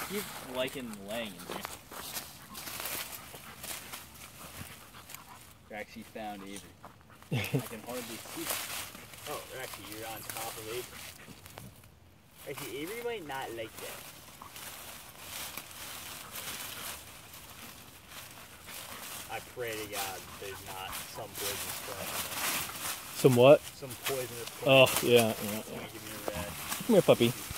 keep liking laying in here. Roxy found Avery. I can hardly see it. Oh, Roxy, you're on top of Avery. Roxy, Avery might not like that. I pray to God there's not some poisonous plant. Some what? Some poisonous plant. Oh, yeah. Give me a red. Come here, puppy.